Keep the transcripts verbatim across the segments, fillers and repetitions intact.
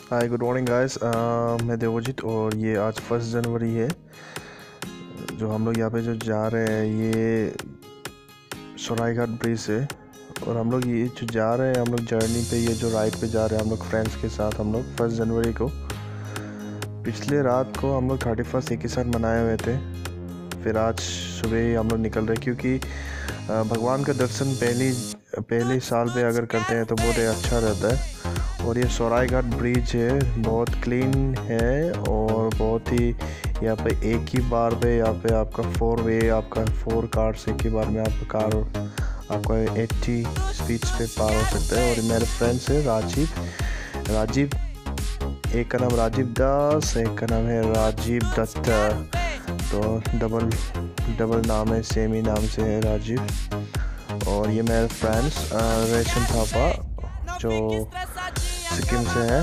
Hi good morning guys. मैं देवजीत और ये आज फर्स्ट जनवरी है। जो हम लोग यहाँ पे जो जा रहे हैं ये सरायघाट ब्रिज है और हम लोग ये जो जा रहे हैं हम लोग जर्नी पे ये जो राइड पे जा रहे हैं हम लोग फ्रेंड्स के साथ। हम लोग फर्स्ट जनवरी को पिछले रात को हम लोग थर्टी फर्स्ट एक ही साथ मनाए हुए थे। फिर आज सुबह ही हम लोग निकल रहे क्योंकि भगवान का दर्शन पहली पहले साल पे अगर करते हैं तो बहुत ही अच्छा रहता है। और ये सरायघाट ब्रिज है, बहुत क्लीन है और बहुत ही यहाँ पे एक ही बार पे यहाँ पे आपका फोर वे आपका फोर कार्स एक ही बार में आपका कार आपका अस्सी स्पीड्स पे पार हो सकता है। और मेरे फ्रेंड्स है राजीव राजीव एक का नाम राजीव दास, एक का नाम है राजीव दत्त, तो डबल डबल नाम है, सेम ही नाम से है राजीव। और ये मेरे फ्रेंड्स रेशम थापा जो सिक्किम से है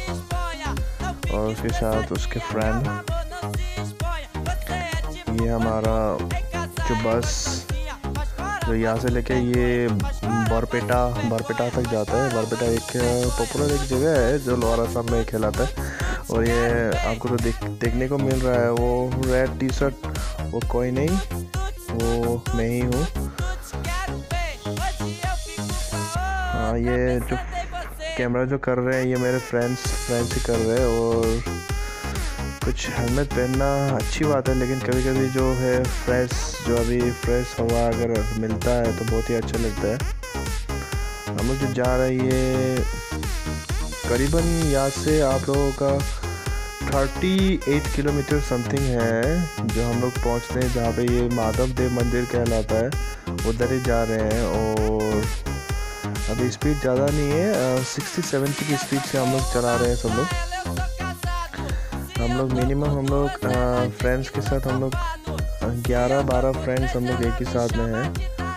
और उसके साथ उसके फ्रेंड। ये हमारा जो बस जो यहाँ से लेके ये बरपेटा बरपेटा तक जाता है। बरपेटा एक पॉपुलर एक जगह है जो लोअर असम में कहलाता है। और ये आपको तो देख देखने को मिल रहा है वो रेड टी शर्ट, वो कोई नहीं, वो मैं ही हूँ। हाँ, ये जो कैमरा जो कर रहे हैं ये मेरे फ्रेंड्स फ्रेंड्स ही कर रहे हैं। और कुछ हेलमेट पहनना अच्छी बात है, लेकिन कभी कभी जो है फ्रेश जो अभी फ्रेश हवा अगर मिलता है तो बहुत ही अच्छा लगता है। हम लोग जो जा रहे हैं ये करीबन यहाँ से आप लोगों का अड़तीस किलोमीटर समथिंग है जो हम लोग पहुँचते हैं जहाँ पे ये माधव देव मंदिर कहलाता है, उधर ही जा रहे हैं। और अभी स्पीड ज़्यादा नहीं है, सिक्सटी सेवेंटी की स्पीड से हम लोग चला रहे हैं सब लोग। हम लोग मिनिमम हम लोग फ्रेंड्स के साथ हम लोग ग्यारह बारह फ्रेंड्स हम लोग एक ही साथ में हैं।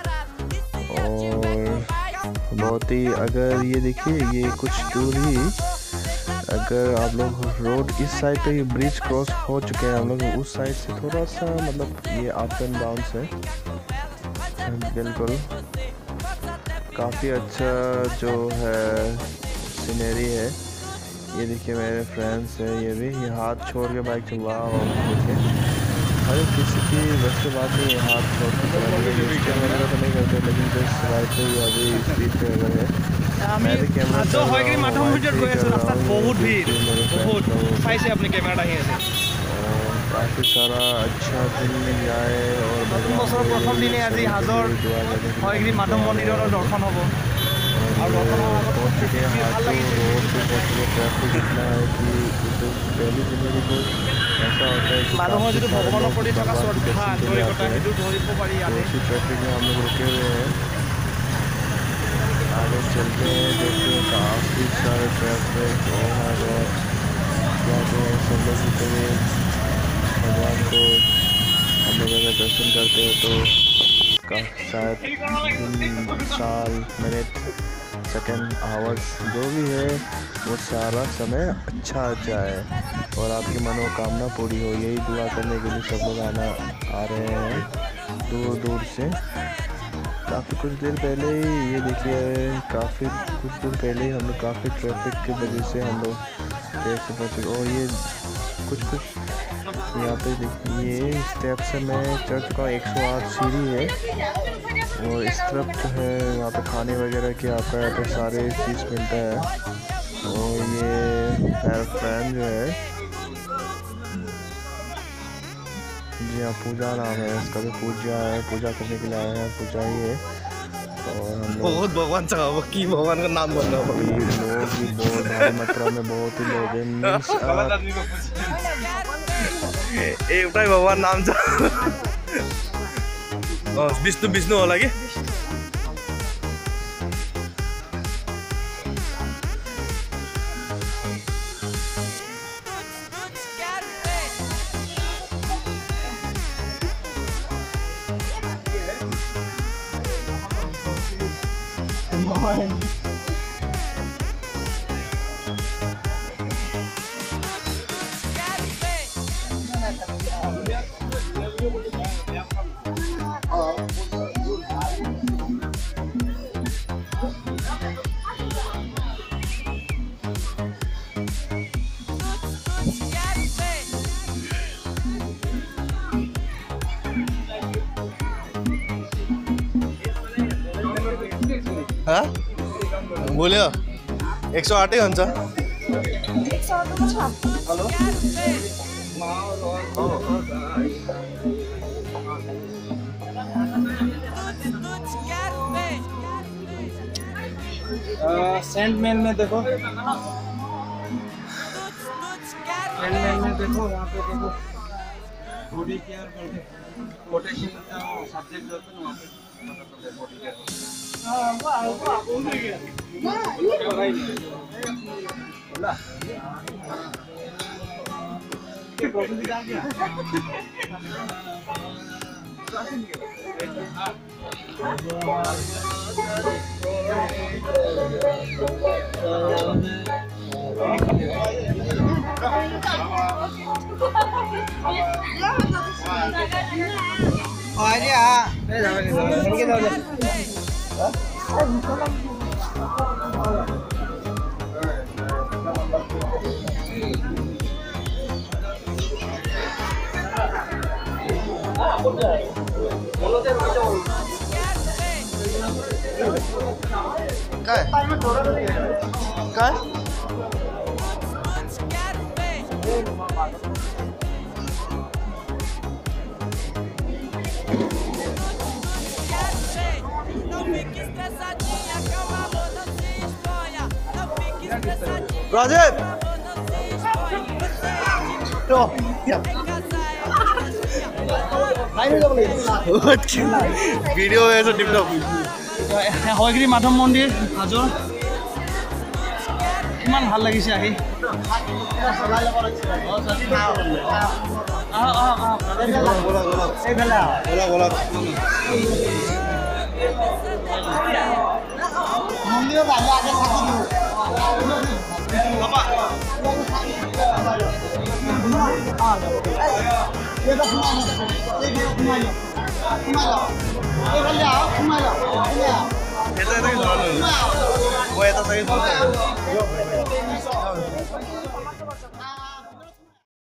और बहुत ही अगर ये देखिए ये कुछ दूर ही अगर आप लोग रोड इस साइड पे ही ब्रिज क्रॉस हो चुके हैं, हम लोग उस साइड से थोड़ा सा मतलब ये अप एंड डाउन है बिल्कुल। काफ़ी अच्छा जो है सीनरी है। ये देखिए मेरे फ्रेंड्स हैं, ये भी ये हाथ छोड़ के बाइक चलवा और देखिए अरे किसी की बस के बात नहीं है हाथ छोड़ के वगैरह तो नहीं करते, लेकिन जस्ट राइट पे अभी स्पीड पे अगर है मैं भी कैमरा काफ़ी सारा अच्छा दिन जाए और प्रथम दिन आज हाजर हयग्रीव माधव मंदिर दर्शन हम और ट्रैफिक इतना है कि पहली जनवरी को ऐसा होता है माधव जी भगवान प्रति श्रद्धा आंतरिकता उसी ट्रैफिक में हम लोग रुके हुए हैं। आगे चलते हैं देखते हैं काफ़ी सारे ट्रैफिक और जाते हैं सब लोग जितने भगवान को हम लोग अगर दर्शन करते हैं तो का शायद साल मिनट सेकेंड आवर्स जो भी है वो सारा समय अच्छा जाए और आपकी मनोकामना पूरी हो, यही दुआ करने के लिए सब लोग आना आ रहे हैं दूर दूर से। काफ़ी कुछ देर पहले ही ये देखिए काफ़ी कुछ देर पहले ही हम लोग काफ़ी ट्रैफिक की वजह से हम लोग देर से पहुँचे। और ये कुछ कुछ यहाँ पे देखिए ये स्टेप से मैं चढ़ चुका हूँ, एक सौ आठ सीढ़ी है। और इस तरफ जो है वहाँ पे खाने वगैरह की आपका यहाँ पे सारे चीज़ मिलता है। और ये मेरा फ्रेंड जो है जी हाँ पूजा नाम है इसका, भी पूजा है, पूजा करने के लिए आए हैं, पूजा ही है। और हम बहुत भगवान चाहो कि भगवान का नाम बोलना लोग भी बहुत भारी मात्रा में बहुत ही लोग एउटै भगवान नाम छ विष्णु विष्णु होला कि हाँ बोल्यो एक सौ आठै हुन्छ सैंडमैन में देखो सैंडमैन में देखो वहाँ पे देखो बॉडी केयर करके पोटेशियम का सब्जेक्ट जो होता है वहाँ पे बॉडी केयर हाँ वाह वाह बोल गया बोला ये कौन सी गाड़ी है aja ah काय काय Rajeev to video है जो टिकटॉक হয়গ্ৰী মাধৱ মন্দিৰ হাজোৰ কিমান ভাল লাগিছে আহি মন্দিৰৰ বাহিৰত আগে থাকি দিওঁ বাবা এটা ঘুমাই এই ঘুমাই ঘুমাই এই গলে আও ঘুমাই এটা এটা ঘুমাই ও এটা সাইজ